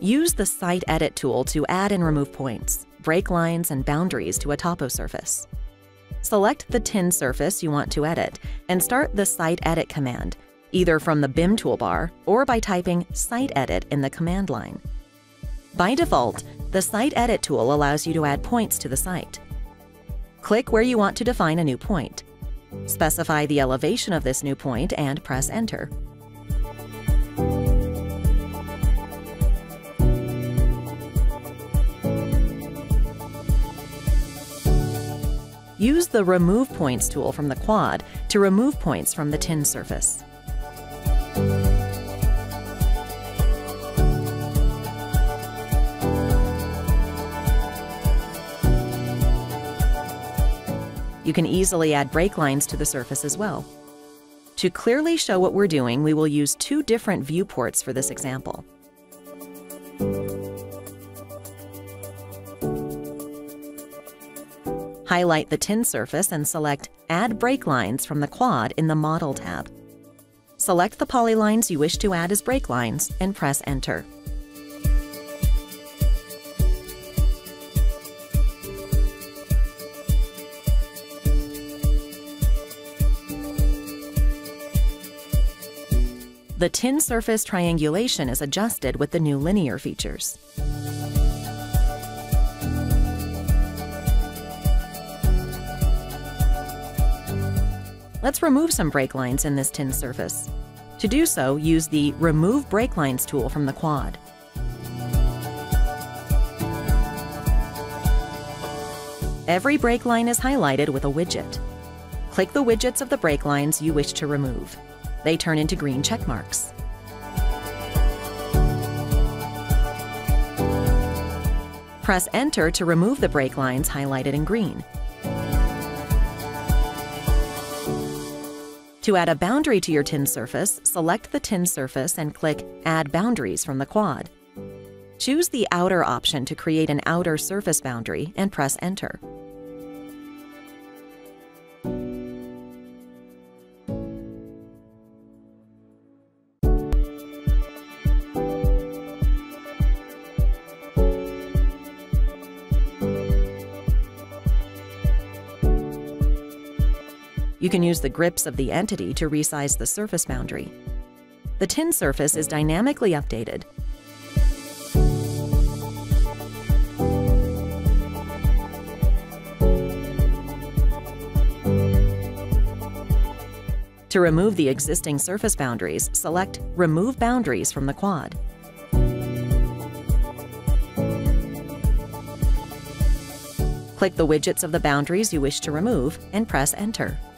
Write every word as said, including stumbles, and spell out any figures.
Use the Site Edit tool to add and remove points, break lines, and boundaries to a toposurface. Select the tin surface you want to edit and start the Site Edit command, either from the B I M toolbar or by typing Site Edit in the command line. By default, the Site Edit tool allows you to add points to the site. Click where you want to define a new point. Specify the elevation of this new point and press Enter. Use the Remove Points tool from the quad to remove points from the tin surface. You can easily add break lines to the surface as well. To clearly show what we're doing, we will use two different viewports for this example. Highlight the tin surface and select Add Break Lines from the quad in the Model tab. Select the polylines you wish to add as break lines and press Enter. The tin surface triangulation is adjusted with the new linear features. Let's remove some break lines in this tin surface. To do so, use the Remove Break Lines tool from the quad. Every break line is highlighted with a widget. Click the widgets of the break lines you wish to remove. They turn into green check marks. Press Enter to remove the break lines highlighted in green. To add a boundary to your tin surface, select the tin surface and click Add Boundaries from the quad. Choose the Outer option to create an outer surface boundary and press Enter. You can use the grips of the entity to resize the surface boundary. The tin surface is dynamically updated. To remove the existing surface boundaries, select Remove Boundaries from the quad. Click the widgets of the boundaries you wish to remove and press Enter.